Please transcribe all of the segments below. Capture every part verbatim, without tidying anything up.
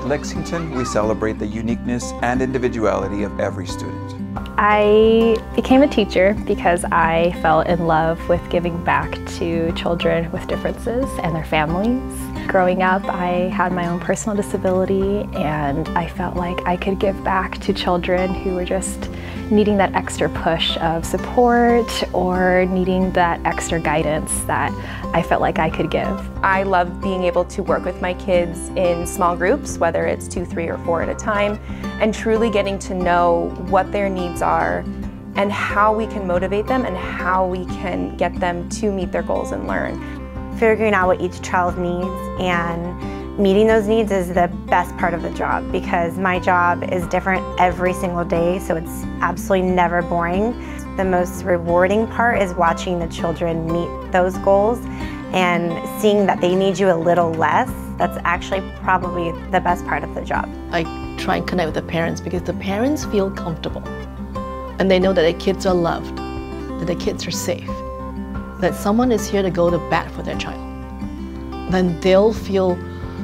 At Lexington, we celebrate the uniqueness and individuality of every student. I became a teacher because I fell in love with giving back to children with differences and their families. Growing up, I had my own personal disability, and I felt like I could give back to children who were just needing that extra push of support or needing that extra guidance that I felt like I could give. I love being able to work with my kids in small groups, whether it's two, three, or four at a time, and truly getting to know what their needs are and how we can motivate them and how we can get them to meet their goals and learn. Figuring out what each child needs and meeting those needs is the best part of the job, because my job is different every single day, so it's absolutely never boring. The most rewarding part is watching the children meet those goals and seeing that they need you a little less. That's actually probably the best part of the job. I try and connect with the parents because the parents feel comfortable and they know that their kids are loved, that their kids are safe, that someone is here to go to bat for their child. Then they'll feel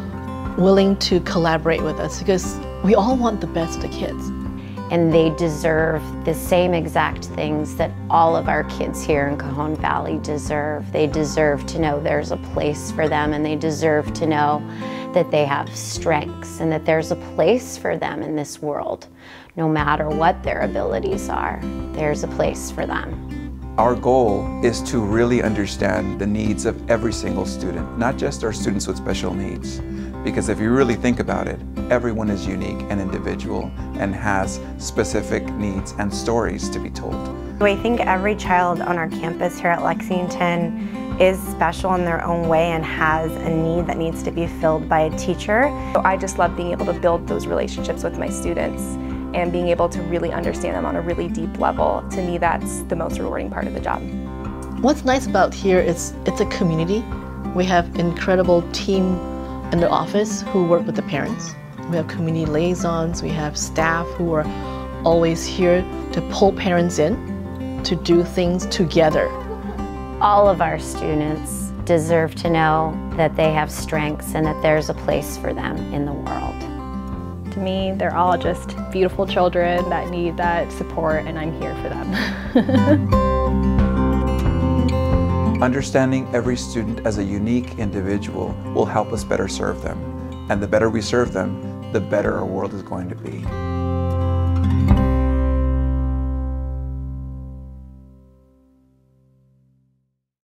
willing to collaborate with us because we all want the best of the kids. And they deserve the same exact things that all of our kids here in Cajon Valley deserve. They deserve to know there's a place for them, and they deserve to know that they have strengths and that there's a place for them in this world. No matter what their abilities are, there's a place for them. Our goal is to really understand the needs of every single student, not just our students with special needs. Because if you really think about it, everyone is unique and individual and has specific needs and stories to be told. I think every child on our campus here at Lexington is special in their own way and has a need that needs to be filled by a teacher. So I just love being able to build those relationships with my students and being able to really understand them on a really deep level. To me, that's the most rewarding part of the job. What's nice about here is it's a community. We have incredible team in the office who work with the parents. We have community liaisons, we have staff who are always here to pull parents in to do things together. All of our students deserve to know that they have strengths and that there's a place for them in the world. To me, they're all just beautiful children that need that support, and I'm here for them. Understanding every student as a unique individual will help us better serve them. And the better we serve them, the better our world is going to be.